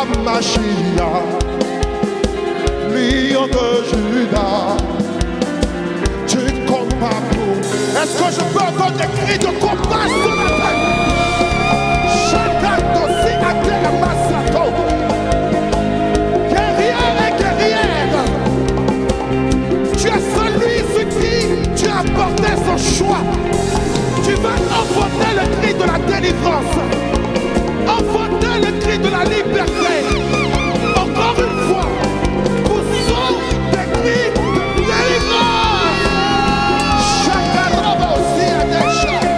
Mashiach, lion de Judas, tu combats pour. Est-ce que je peux entendre des cris de combat ce matin? Chacun aussi à terre Massato. Guerrière et guerrière, tu es celui sur qui tu as porté son choix. Tu vas enfanter le cri de la délivrance, enfanter le cri de la liberté. Encore une fois, poussons des cris de délivrance. Chacun aussi à des chats.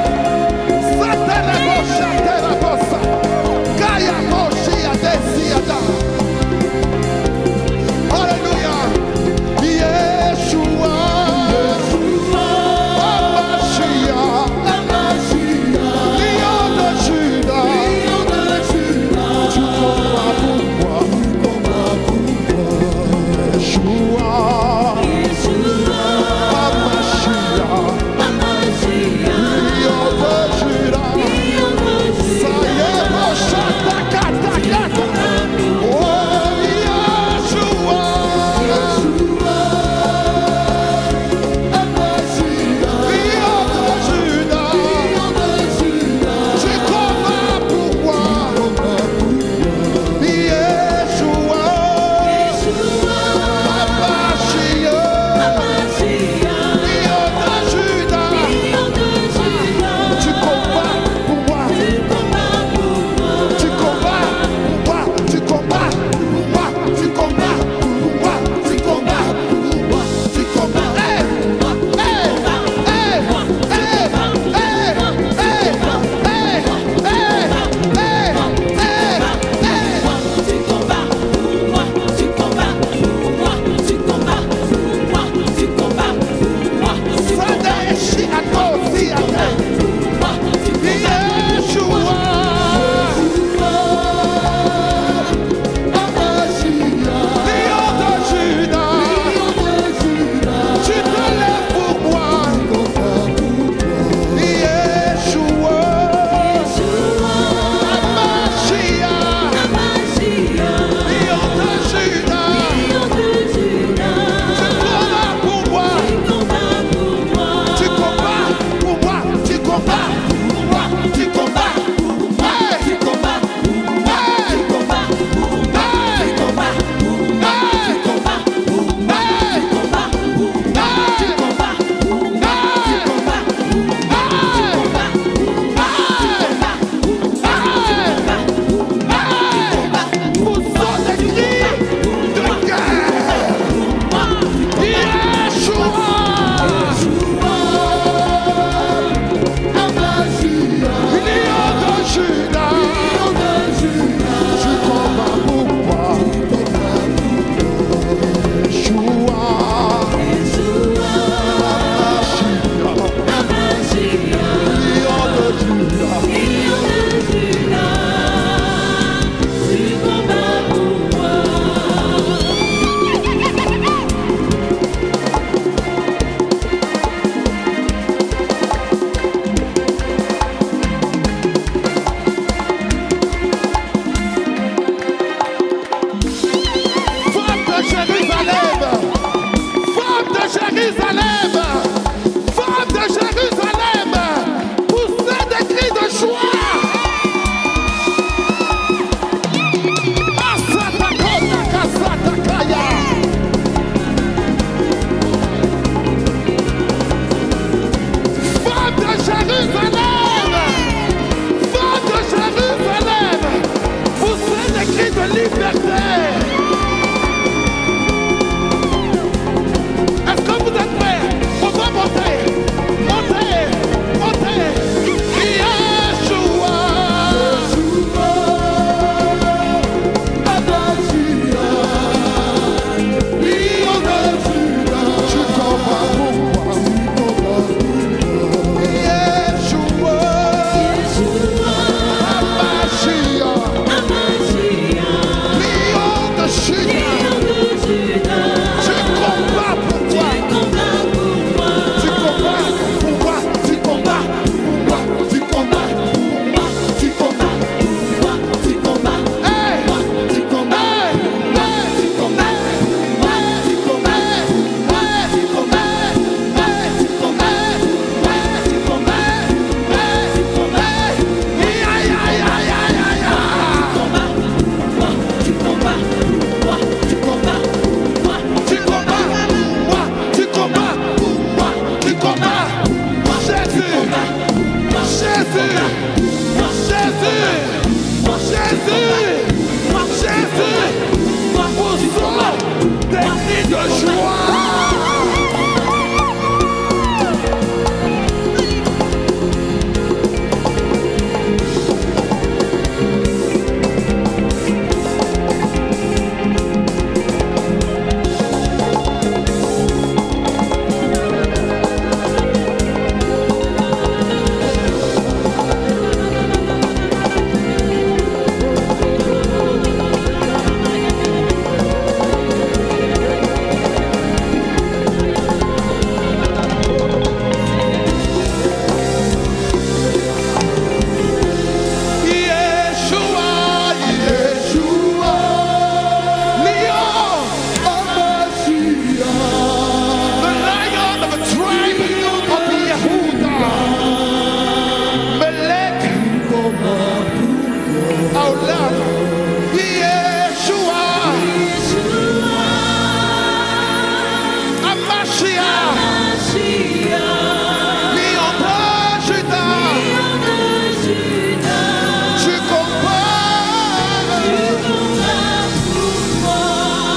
Olam, Yeshua, Amashia, Lion de Judas, tu combats pour moi.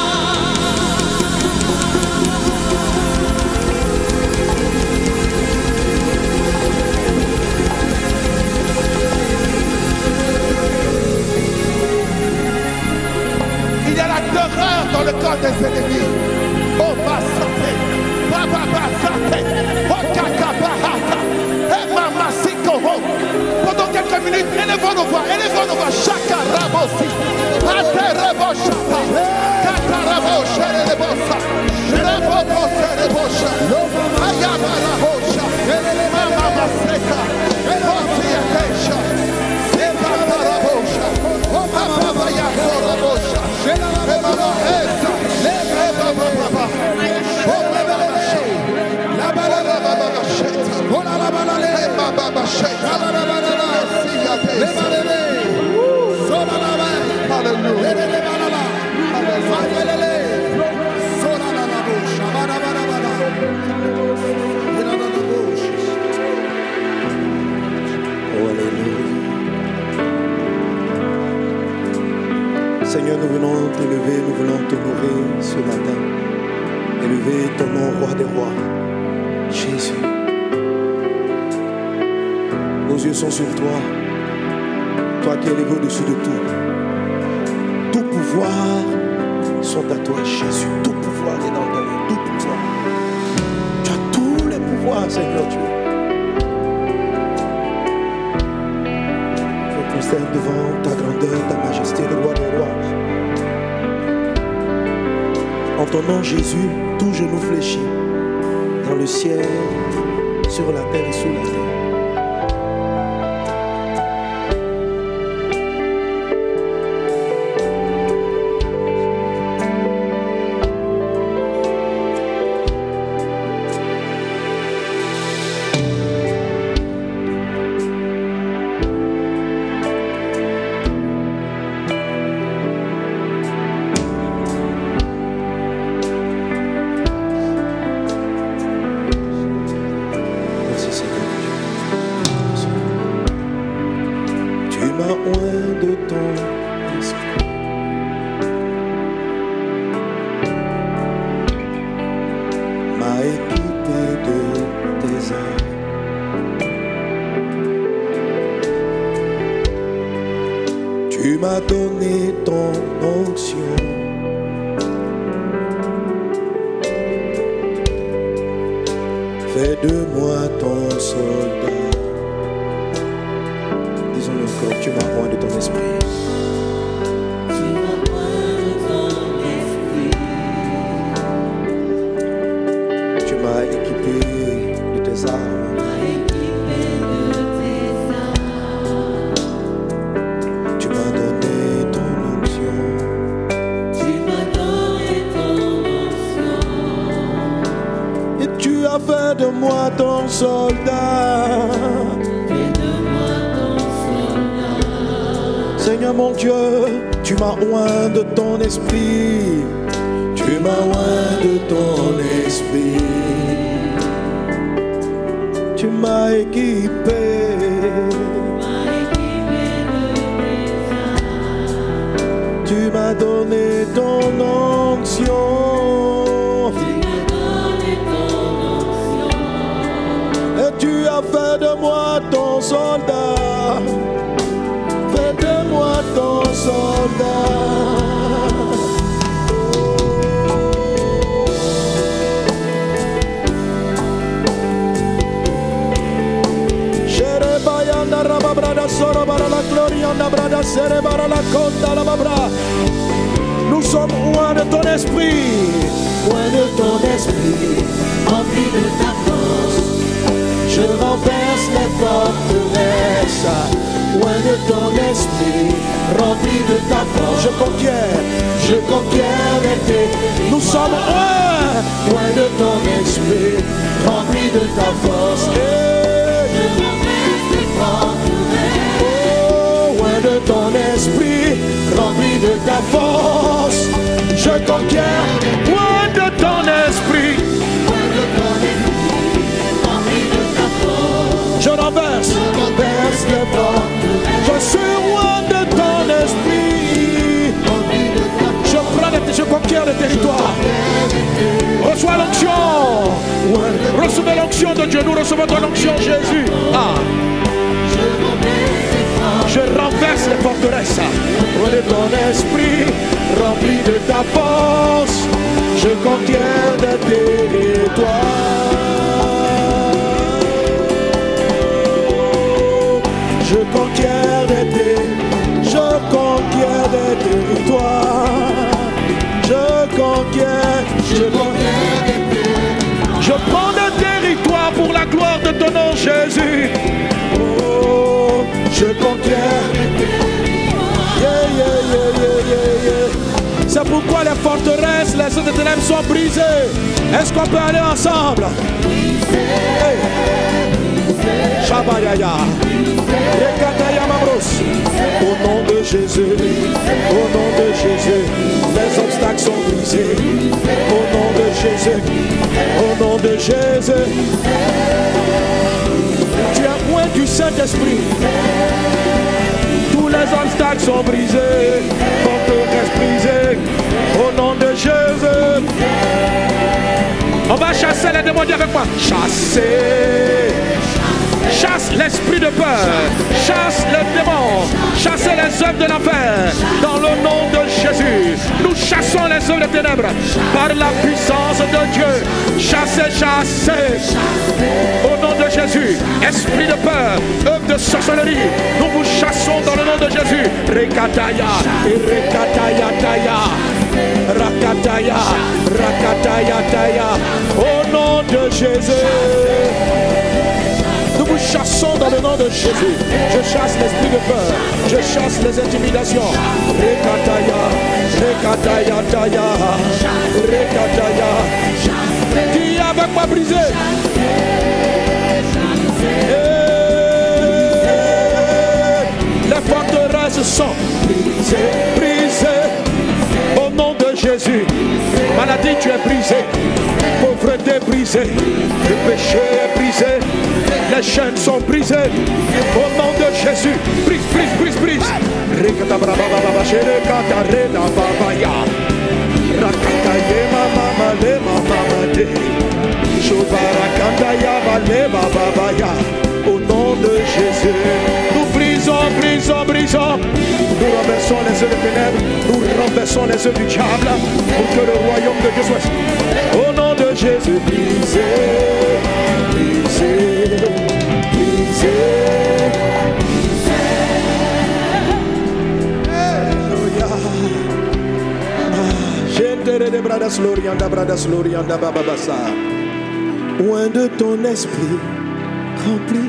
Il y a la terreur dans le corps des ennemis. Oh, ma santé, Baba santé, oh, Kakabahaka, et Mama Sikoho. Pendant quelques minutes, élevons nos voix, Chaka Rabosi, Aterebo Shapa, Katarabo Sherebosa, Rebobo Serebosha, Ayabara Hosha, Mama Maseka, Hosia Kesha, Sebaba Rabosha, Papa Yakora Bosha, Mama Esa, Lebaba Baba, La Bala Baba Sheta, Ola La Bala Leba Baba Sheta, La Bala Bala, Leba Lele, Sola La Bala, Hallelujah, Lele Bala, Hallelujah, Sola La Bosha, Bala Bala Bala, Lele La Bosha. Oh, alléluia. Seigneur, nous venons t'élever, nous voulons t'honorer ce matin. Élever ton nom, roi des rois, Jésus. Nos yeux sont sur toi, toi qui es élevé au-dessus de tout. Tout pouvoir sont à toi, Jésus. Tout pouvoir est dans ta main, tout pouvoir. Tu as tous les pouvoirs, Seigneur Dieu. Je me prosterne devant ta grandeur, ta majesté, le roi des rois. En ton nom, Jésus, tout genou fléchit, dans le ciel, sur la terre et sous la terre. Tu m'as donné ton onction. Fais de moi ton soldat. Disons-le encore, tu m'as oint de ton esprit. Tu m'as oint de ton esprit. Tu m'as équipé de tes armes. Fais de moi ton soldat. Fais de moi ton soldat. Seigneur mon Dieu, tu m'as oint de ton esprit. Tu m'as oint de ton esprit. Tu m'as équipé. Tu m'as donné ton onction. Tu as fait de moi ton soldat. Fais de moi ton soldat. Sherebayanda rababrada sorobara la glorianda brada serebara la conda la babra. Nous sommes loin de ton esprit. Loin de ton esprit, rempli de ta force. Je renverse les forteresses, loin de ton esprit, rempli de ta force. Je conquiers les pays. Nous sommes loin de ton esprit, rempli de ta force. Je renverse les forteresses, loin de ton esprit. force, je conquiers. Loin de ton esprit, je renverse les portes. Je suis loin de ton esprit. Je conquiers le territoire. Reçois l'onction. Recevez l'onction de Dieu. Nous recevons ton onction, Jésus. Ah. Je renverse les forteresses. Loin de ton esprit, rempli de ta force, je conquiers des territoires. Je conquiers des territoires. Je conquiers des territoires. Je conquiers des territoires. Je prends des territoires pour la gloire de ton nom, Jésus. Oh, je conquiers. C'est pourquoi les forteresses, les œuvres de ténèbres sont brisées. Est-ce qu'on peut aller ensemble? Shabayaya. Au nom de Jésus, au nom de Jésus, les obstacles sont brisés. Au nom de Jésus, au nom de Jésus. Tu es loin du Saint-Esprit. Tous les obstacles sont brisés, forteresses brisées. Au nom de Jésus. On va chasser les démons, dis avec moi. Chasser. Chasse l'esprit de peur, chasse les démons, chassez les œuvres de l'enfer, dans le nom de Jésus. Nous chassons les œuvres des ténèbres, par la puissance de Dieu. Chassez, chassez, au nom de Jésus. Esprit de peur, œuvre de sorcellerie, nous vous chassons dans le nom de Jésus. Rekataya, rekataya, taya, rakataya, rakataya, taya, au nom de Jésus. Nous vous chassons dans le nom de Jésus. Je chasse l'esprit de peur. Je chasse les intimidations. Rekataya, rekataya, taya, rekataya. Qui avec moi brisé? Les forteresses sont brisées, brisées. Au nom de Jésus. Maladie, tu es brisé. Pauvreté brisée. Le péché est brisé. Les chaînes sont brisées. Au nom de Jésus. Brise, brise, brise, brise. Au nom de Jésus. Nous brisons, brisons, brisons. Nous renversons les œuvres des ténèbres. Nous renversons les œuvres du diable. Pour que le royaume de Dieu soit. Au nom de Jésus. Brisez, brisez, brisez. Alléluia. J'éterai des bradas lorianda bababasa. Loin de ton esprit rempli.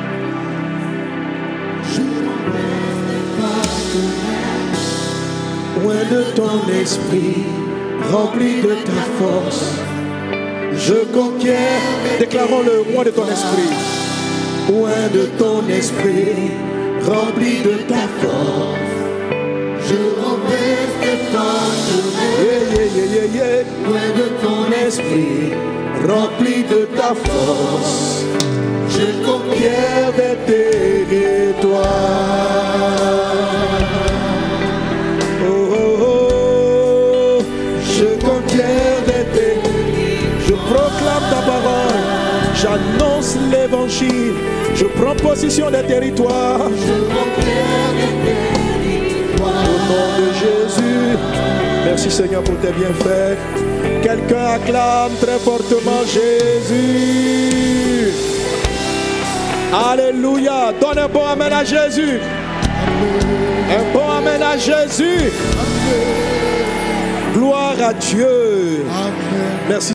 Loin de ton esprit, rempli de ta force, je conquiers. Déclarons-le, loin de ton esprit. Loin de ton esprit, rempli de ta force, je renverse tes forteresses. Loin de ton esprit, rempli de ta force, je conquiers des territoires. Je proclame ta parole, j'annonce l'évangile, je prends possession des territoires. Au nom de Jésus, merci Seigneur pour tes bienfaits. Quelqu'un acclame très fortement Jésus. Alléluia, donne un bon amen à Jésus. Un bon amen à Jésus. Gloire à Dieu. Merci.